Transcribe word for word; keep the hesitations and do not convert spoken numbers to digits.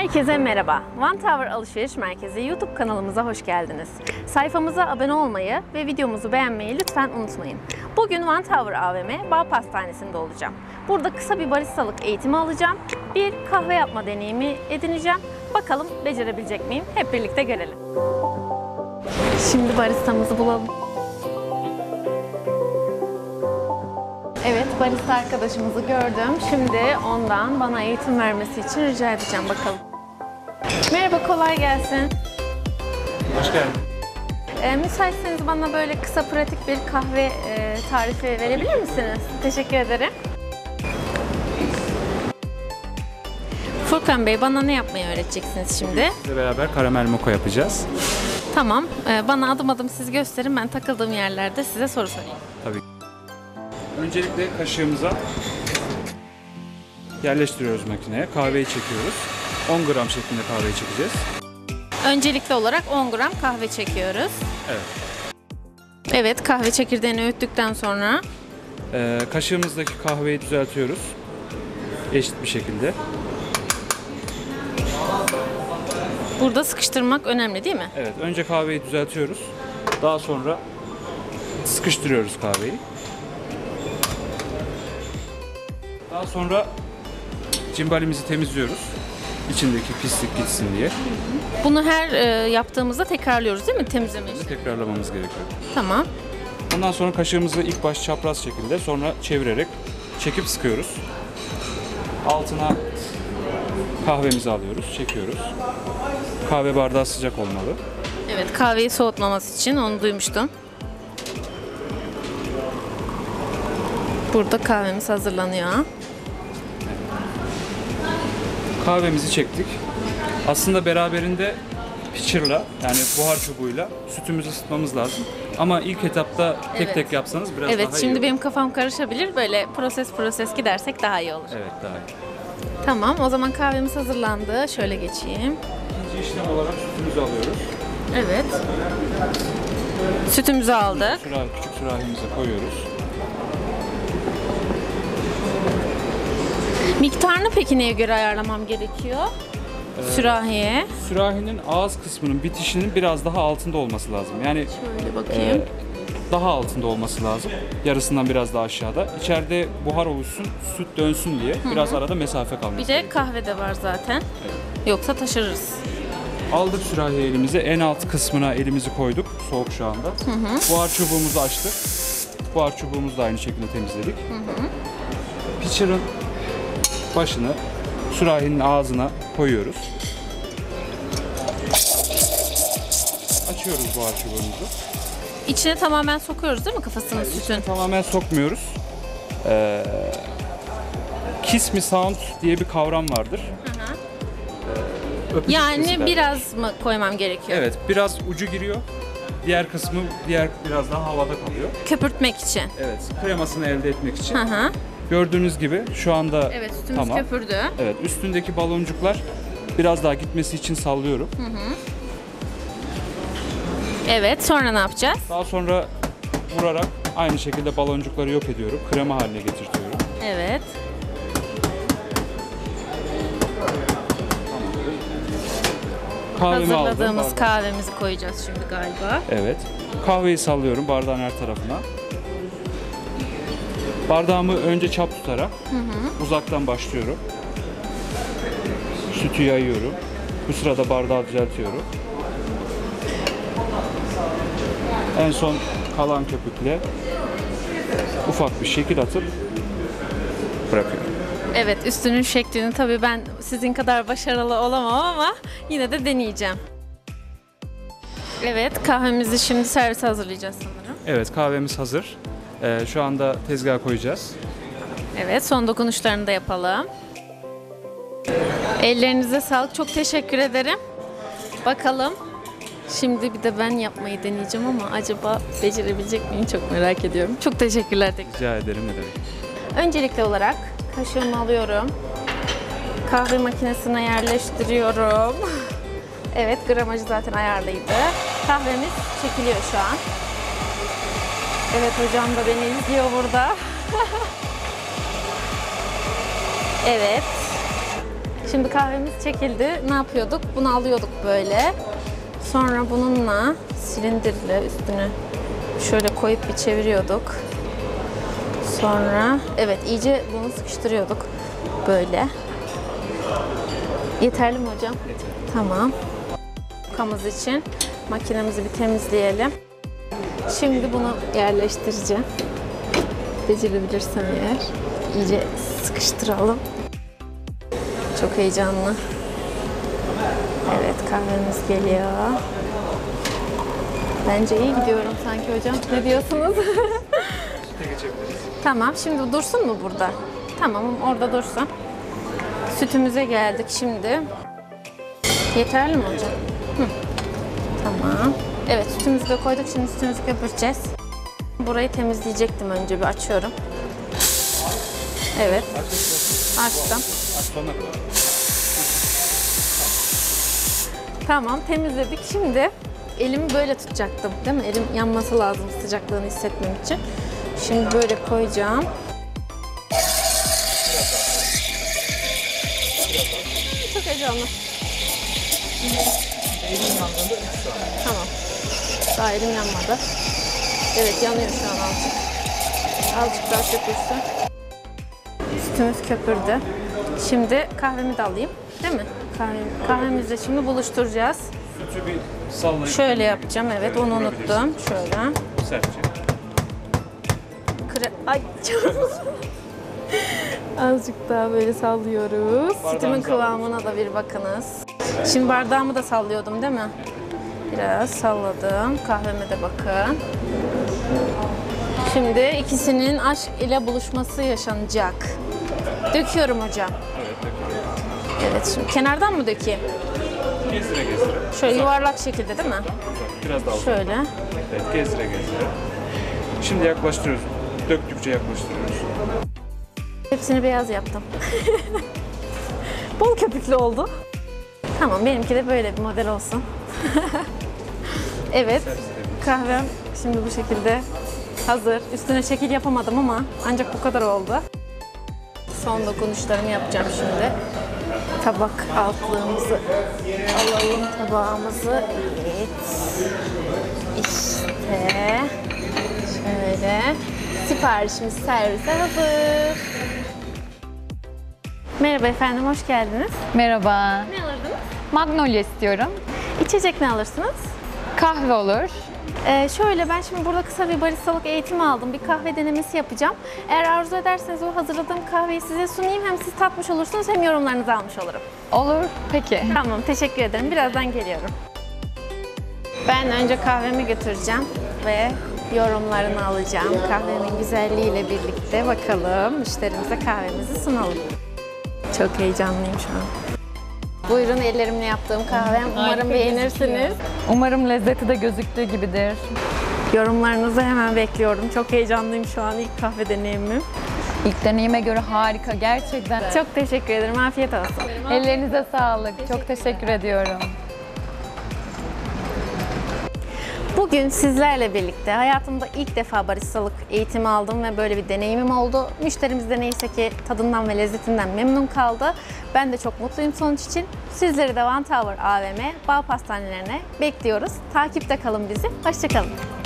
Herkese merhaba. One Tower Alışveriş Merkezi YouTube kanalımıza hoş geldiniz. Sayfamıza abone olmayı ve videomuzu beğenmeyi lütfen unutmayın. Bugün One Tower A V M Bağ Pastanesi'nde olacağım. Burada kısa bir baristalık eğitimi alacağım. Bir kahve yapma deneyimi edineceğim. Bakalım becerebilecek miyim? Hep birlikte görelim. Şimdi baristamızı bulalım. Evet, barista arkadaşımızı gördüm. Şimdi ondan bana eğitim vermesi için rica edeceğim. Bakalım. Merhaba, kolay gelsin. Hoş geldin. E, müsaitseniz bana böyle kısa pratik bir kahve e, tarifi verebilir misiniz? Teşekkür ederim. Furkan Bey, bana ne yapmayı öğreteceksiniz şimdi? Sizle beraber karamel moka yapacağız. Tamam, e, bana adım adım siz gösterin. Ben takıldığım yerlerde size soru sorayım. Tabii. Öncelikle kaşığımıza yerleştiriyoruz makineye. Kahveyi çekiyoruz. on gram şeklinde kahveyi çekeceğiz. Öncelikli olarak on gram kahve çekiyoruz. Evet. Evet, kahve çekirdeğini öğüttükten sonra Ee, kaşığımızdaki kahveyi düzeltiyoruz. Eşit bir şekilde. burada sıkıştırmak önemli değil mi? Evet, önce kahveyi düzeltiyoruz. Daha sonra sıkıştırıyoruz kahveyi. Daha sonra cimbalimizi temizliyoruz. İçindeki pislik gitsin diye. Bunu her e, yaptığımızda tekrarlıyoruz değil mi? Temizleme işlemi. Tekrarlamamız gerekiyor. Tamam. Ondan sonra kaşığımızı ilk baş çapraz şekilde, sonra çevirerek çekip sıkıyoruz. Altına kahvemizi alıyoruz, çekiyoruz. Kahve bardağı sıcak olmalı. Evet, kahveyi soğutmaması için onu duymuştum. Burada kahvemiz hazırlanıyor. Kahvemizi çektik. Aslında beraberinde pitcher'la, yani buhar çubuğuyla sütümüzü ısıtmamız lazım. Ama ilk etapta tek Evet. tek yapsanız biraz daha iyi Evet, şimdi olur. benim kafam karışabilir. Böyle proses proses gidersek daha iyi olur. Evet, daha iyi. Tamam, o zaman kahvemiz hazırlandı. Şöyle geçeyim. İkinci işlem olarak sütümüzü alıyoruz. Evet. Sütümüzü aldık. Sürahi, küçük sürahimize koyuyoruz. Miktarını peki neye göre ayarlamam gerekiyor? Sürahiye. Sürahinin ağız kısmının bitişinin biraz daha altında olması lazım. Yani Şöyle bakayım. e, daha altında olması lazım. Yarısından biraz daha aşağıda. İçeride buhar oluşsun, süt dönsün diye biraz arada mesafe kalması Bir de gerekiyor. kahve de var zaten. Yoksa taşırırız. Aldık sürahiyi elimize. En alt kısmına elimizi koyduk. Soğuk şu anda. Buhar çubuğumuzu açtık. Buhar çubuğumuzu da aynı şekilde temizledik. Pitcher'ın başını sürahinin ağzına koyuyoruz. Açıyoruz buhar çubuğumuzu. İçine tamamen sokuyoruz değil mi kafasının sütün? Tamamen sokmuyoruz. Ee, kiss me sound diye bir kavram vardır. Ee, öpücük sesi Yani derler. biraz mı koymam gerekiyor? Evet, biraz ucu giriyor. Diğer kısmı diğer biraz daha havada kalıyor. Köpürtmek için. Evet, kremasını elde etmek için. Hı hı. Gördüğünüz gibi şu anda Evet, sütümüz tamam. köpürdü. Evet, üstündeki baloncuklar biraz daha gitmesi için sallıyorum. Evet, sonra ne yapacağız? Daha sonra vurarak aynı şekilde baloncukları yok ediyorum. Krema haline getirtiyorum. Evet. Kahvemi aldım. Hazırladığımız bardağa. kahvemizi koyacağız şimdi galiba. Evet. Kahveyi sallıyorum bardağın her tarafına. Bardağımı önce çap tutarak uzaktan başlıyorum. Sütü yayıyorum. Bu sırada bardağı düzeltiyorum. En son kalan köpükle ufak bir şekil atıp bırakıyorum. Evet, üstünün şeklini tabii ben sizin kadar başarılı olamam ama yine de deneyeceğim. Evet, kahvemizi şimdi servise hazırlayacağız sanırım. Evet, kahvemiz hazır. Ee, şu anda tezgaha koyacağız. Evet, son dokunuşlarını da yapalım. Ellerinize sağlık. Çok teşekkür ederim. Bakalım. Şimdi bir de ben yapmayı deneyeceğim ama acaba becerebilecek miyim çok merak ediyorum. Çok teşekkürler tekrar. Rica ederim, ne demek. Öncelikli olarak kaşığımı alıyorum. Kahve makinesine yerleştiriyorum. Evet, gramajı zaten ayarlıydı. Kahvemiz çekiliyor şu an. Evet, hocam da beni izliyor burada. Evet. Şimdi kahvemiz çekildi. Ne yapıyorduk? Bunu alıyorduk böyle. Sonra bununla silindirle üstüne şöyle koyup bir çeviriyorduk. Sonra evet iyice bunu sıkıştırıyorduk. Böyle. Yeterli mi hocam? Yeterli. Tamam. Kamız için makinemizi bir temizleyelim. Şimdi bunu yerleştireceğim. Becerebilirsem eğer. İyice sıkıştıralım. Çok heyecanlı. Evet, kahvemiz geliyor. Bence iyi gidiyorum sanki hocam. Ne diyorsunuz? Tamam, şimdi dursun mu burada? Tamam, orada dursun. Sütümüze geldik şimdi. Yeterli mi hocam? Hı. Tamam. Evet, sütümüzü de koyduk. Şimdi sütümüzü köpürteceğiz. Burayı temizleyecektim önce. Bir açıyorum. Evet. Açtım. Tamam, temizledik. Şimdi elimi böyle tutacaktım, değil mi? Elim yanması lazım sıcaklığını hissetmem için. Şimdi böyle koyacağım. Çok heyecanlı. Tamam. Daha elim yanmadı. Evet, yanıyor şu an azıcık. Azıcık daha köpürsün. Sütümüz köpürdü. Şimdi kahvemi de alayım. Değil mi? Kahvemi, kahvemizi şimdi buluşturacağız. Sütü bir sallayıp... Şöyle yapacağım. Evet, onu unuttum. Şöyle. Sertçe. Kre... Ay canım. Azıcık daha böyle sallıyoruz. Sütümün kıvamına da bir bakınız. Şimdi bardağımı da sallıyordum değil mi? Biraz salladım. Kahveme de bakın. Şimdi ikisinin aşk ile buluşması yaşanacak. Döküyorum hocam. Evet, döküyorum. Evet, şimdi kenardan mı dökeyim? Gezire gezire. Şöyle yuvarlak şekilde değil mi? Biraz daha uzak. Şöyle. Evet, gezire gezire. Şimdi yaklaştırıyoruz. Döktükçe yaklaştırıyoruz. Hepsini beyaz yaptım. Bol köpüklü oldu. Tamam, benimki de böyle bir model olsun. Evet, kahvem şimdi bu şekilde hazır. Üstüne şekil yapamadım ama ancak bu kadar oldu. Son dokunuşlarımı yapacağım şimdi. Tabak altlığımızı alalım, tabağımızı. Evet. İşte şöyle. Siparişimiz servise hazır. Merhaba efendim, hoş geldiniz. Merhaba. Ne alırdınız? Magnolia istiyorum. İçecek ne alırsınız? Kahve olur. Ee, şöyle ben şimdi burada kısa bir baristalık eğitimi aldım. Bir kahve denemesi yapacağım. Eğer arzu ederseniz o hazırladığım kahveyi size sunayım. Hem siz tatmış olursunuz hem yorumlarınızı almış olurum. Olur. Peki. Tamam, teşekkür ederim. Birazdan geliyorum. Ben önce kahvemi götüreceğim ve yorumlarını alacağım. Kahvemin güzelliğiyle birlikte bakalım müşterimize kahvemizi sunalım. Çok heyecanlıyım şu an. Buyurun, ellerimle yaptığım kahvem. Umarım beğenirsiniz. Umarım lezzeti de gözüktüğü gibidir. Yorumlarınızı hemen bekliyorum. Çok heyecanlıyım şu an, ilk kahve deneyimim. İlk deneyime göre harika gerçekten. Çok teşekkür ederim. Afiyet olsun. Ellerinize sağlık. Çok teşekkür ediyorum. Bugün sizlerle birlikte hayatımda ilk defa baristalık eğitimi aldım ve böyle bir deneyimim oldu. Müşterimiz de neyse ki tadından ve lezzetinden memnun kaldı. Ben de çok mutluyum sonuç için. Sizleri de One Tower A V M Bağ Pastanelerine bekliyoruz. Takipte kalın bizi. Hoşça kalın.